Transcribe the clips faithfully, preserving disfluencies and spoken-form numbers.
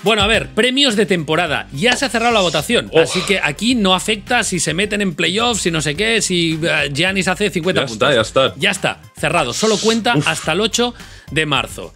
Bueno, a ver, premios de temporada. Ya se ha cerrado la votación, oh. así que aquí no afecta si se meten en playoffs, si no sé qué, si Giannis uh, hace cincuenta ya puntos. Está, ya está. Ya está, cerrado. Solo cuenta Uf. hasta el ocho de marzo.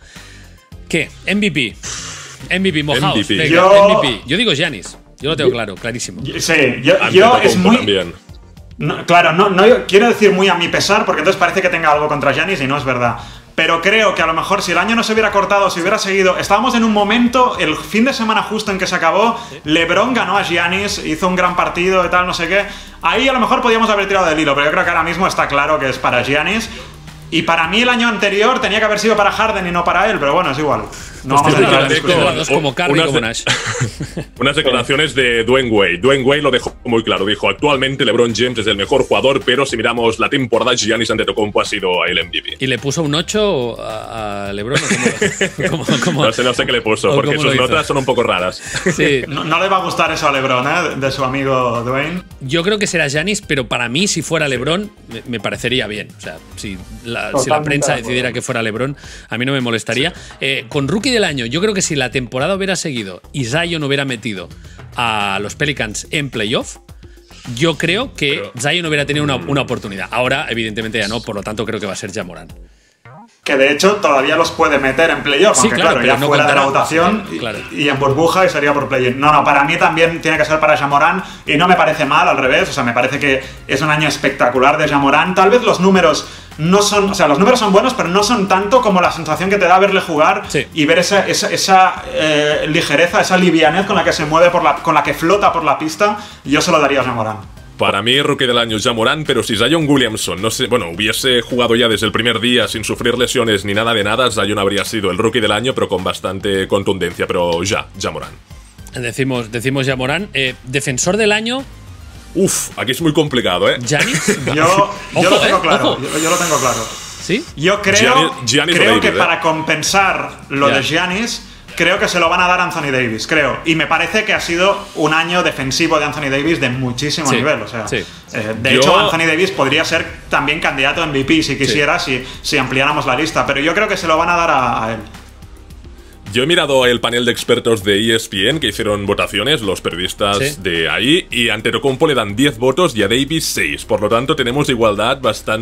¿Qué? M V P. M V P, mojaos. M V P. Venga, yo... M V P. Yo digo Giannis. Yo lo tengo claro, clarísimo. Sí, yo, yo es muy... También. No, claro, no, no quiero decir muy a mi pesar, porque entonces parece que tenga algo contra Giannis y no es verdad. Pero creo que a lo mejor si el año no se hubiera cortado, si hubiera seguido... Estábamos en un momento, el fin de semana justo en que se acabó, LeBron ganó a Giannis, hizo un gran partido y tal, no sé qué. Ahí a lo mejor podíamos haber tirado del hilo, pero yo creo que ahora mismo está claro que es para Giannis. Y para mí el año anterior tenía que haber sido para Harden y no para él, pero bueno, es igual. No pues vamos a entrar en discusión. Dos como Curry y como Nash. Unas declaraciones de Dwayne Wade. Dwayne Wade lo dejó muy claro. Dijo, actualmente LeBron James es el mejor jugador, pero si miramos la temporada, Giannis Antetokounmpo ha sido el M V P. ¿Y le puso un ocho a LeBron? ¿Cómo, cómo, cómo, no sé, no sé qué le puso, porque sus notas son un poco raras. Sí. No, no le va a gustar eso a LeBron, ¿eh? De su amigo Dwayne. Yo creo que será Giannis, pero para mí, si fuera LeBron, me, me parecería bien. O sea, si la, si la prensa decidiera que fuera LeBron, a mí no me molestaría. Sí. Eh, con Rookie del Año, yo creo que si la temporada hubiera seguido y Zion hubiera metido a los Pelicans en playoff, yo creo que Pero, Zion hubiera tenido una, una oportunidad. Ahora, evidentemente, ya no, por lo tanto, creo que va a ser Ja Morant. Que de hecho todavía los puede meter en playoff, sí, aunque claro, claro, ya no fuera contará, de la votación sí, claro. y, y en burbuja y sería por play-in. No, no, para mí también tiene que ser para Ja Morant y no me parece mal, al revés, o sea, me parece que es un año espectacular de Ja Morant. Tal vez los números no son, o sea, los números son buenos, pero no son tanto como la sensación que te da verle jugar sí. y ver esa, esa, esa eh, ligereza, esa livianez con la que se mueve, por la, con la que flota por la pista. Yo se lo daría a Ja Morant. Para mí, Rookie del Año, Ja Morant, pero si Zion Williamson, no sé, bueno, hubiese jugado ya desde el primer día sin sufrir lesiones ni nada de nada, Zion habría sido el Rookie del Año, pero con bastante contundencia, pero ya, Ja Morant. Decimos, decimos Ja Morant. Eh, Defensor del Año. Uf, aquí es muy complicado, ¿eh? ¿Giannis? yo, yo ojo, lo tengo eh, claro, ojo. yo, yo lo tengo claro. ¿Sí? Yo creo, Giannis, Giannis creo David, que ¿eh? para compensar lo yeah. de Giannis, creo que se lo van a dar a Anthony Davis, creo. Y me parece que ha sido un año defensivo de Anthony Davis de muchísimo sí, nivel. O sea, sí. eh, de yo... hecho, Anthony Davis podría ser también candidato a M V P si quisiera, sí. si, si ampliáramos la lista. Pero yo creo que se lo van a dar a, a él. Yo he mirado el panel de expertos de E S P N que hicieron votaciones, los periodistas sí. de ahí, y a Antetokounmpo le dan diez votos y a Davis seis. Por lo tanto, tenemos igualdad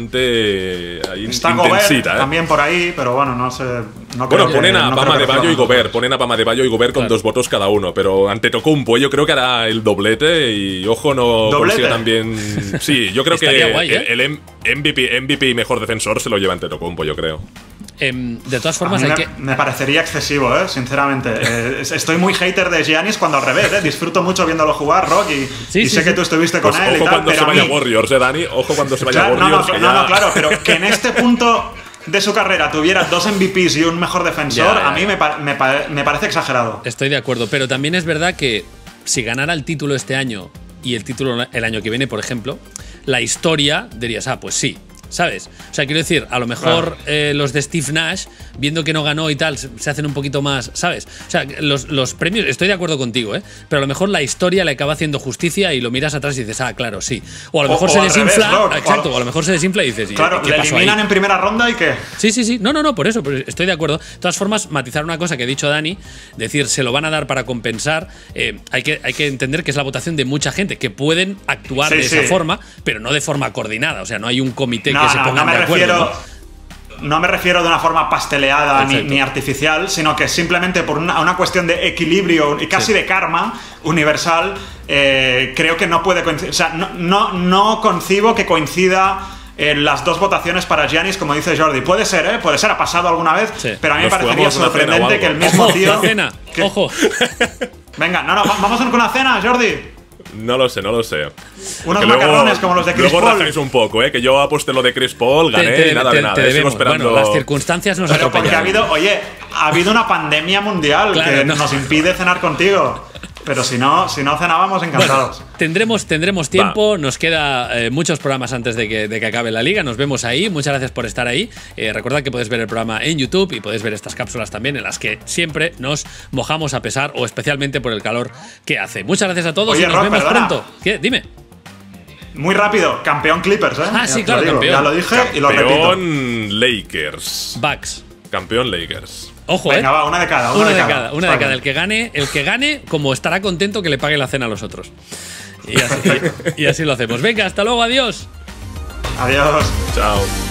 bastante ahí, Está intensita. Gobert ¿eh? también por ahí, pero bueno, no sé. No bueno, creo ponen que, a no Bama de Bayo y Gobert, todos. ponen a Bama de Bayo y Gobert claro. con dos votos cada uno, pero Antetokounmpo yo creo que hará el doblete y ojo no ¿Doblete? consiga también. Sí, yo creo que guay, ¿eh? el, el M V P, M V P mejor defensor se lo lleva Antetokounmpo, yo creo. Eh, de todas formas, a mí hay me, que. me parecería excesivo, ¿eh? Sinceramente. Eh, estoy muy hater de Giannis cuando al revés, ¿eh? Disfruto mucho viéndolo jugar, Rock, y, sí, y sí, sé sí. que tú estuviste con pues él ojo y tal. cuando pero se a vaya mí, Warriors, ¿eh, Dani? Ojo cuando se vaya claro, Warriors. No, no, que no, ya... no, claro, pero que en este punto de su carrera tuviera dos M V Ps y un mejor defensor, ya, ya, a mí me, pa me, pa me parece exagerado. Estoy de acuerdo, pero también es verdad que si ganara el título este año y el título el año que viene, por ejemplo, la historia dirías, ah, pues sí. ¿Sabes? O sea, quiero decir, a lo mejor claro. eh, los de Steve Nash, viendo que no ganó y tal, se, se hacen un poquito más, ¿sabes? O sea, los, los premios, estoy de acuerdo contigo, ¿eh? Pero a lo mejor la historia le acaba haciendo justicia y lo miras atrás y dices, ah, claro, sí. O a lo mejor o, se o desinfla. Revés, ¿no? Exacto, o a lo mejor se desinfla y dices, claro, ¿qué le pasó eliminan ahí? en primera ronda y qué. Sí, sí, sí. No, no, no, por eso, pero estoy de acuerdo. De todas formas, matizar una cosa que ha dicho Dani, decir, se lo van a dar para compensar, eh, hay, que, hay que entender que es la votación de mucha gente, que pueden actuar sí, de sí. esa forma, pero no de forma coordinada. O sea, no hay un comité no, que se no, ponga no me de acuerdo. refiero, ¿no? No me refiero de una forma pasteleada ni, ni artificial, sino que simplemente por una, una cuestión de equilibrio y casi sí. de karma universal, eh, creo que no puede coincidir. O sea, no, no, no concibo que coincida en las dos votaciones para Giannis, como dice Jordi. Puede ser, ¿eh? Puede ser, ha pasado alguna vez, sí. pero a mí Nos me parecería sorprendente que el mismo Ojo, tío. Cena. Que... Ojo. Venga, no, no, vamos con una cena, Jordi. No lo sé, no lo sé. Unos que macarrones luego, como los de Chris luego Paul. Luego un poco, ¿eh? Que yo aposté lo de Chris Paul, gané te, te, y nada te, de nada. Te debemos. Esperando... Bueno, las circunstancias nos Pero atropellaron. porque ha habido, oye, ha habido una pandemia mundial claro, que no. nos impide cenar contigo. Pero si no, si no cenábamos, encantados. Bueno, tendremos, tendremos tiempo, Va. nos queda eh, muchos programas antes de que, de que acabe la liga, nos vemos ahí, muchas gracias por estar ahí. Eh, recordad que podéis ver el programa en YouTube y podéis ver estas cápsulas también en las que siempre nos mojamos a pesar o especialmente por el calor que hace. Muchas gracias a todos Oye, y nos Rob, vemos perdona. pronto. ¿Qué? Dime. Muy rápido, campeón Clippers, ¿eh? Ah, ya sí, claro, digo, campeón. Ya lo dije campeón y lo repito. Campeón Lakers. Bucks. Campeón Lakers. Ojo, Venga, ¿eh? va, una de cada. Una, Una de, de cada. cada, una de cada. El que gane, el que gane, como estará contento que le pague la cena a los otros. Y así, y, y así lo hacemos. Venga, hasta luego, adiós. Adiós. Chao.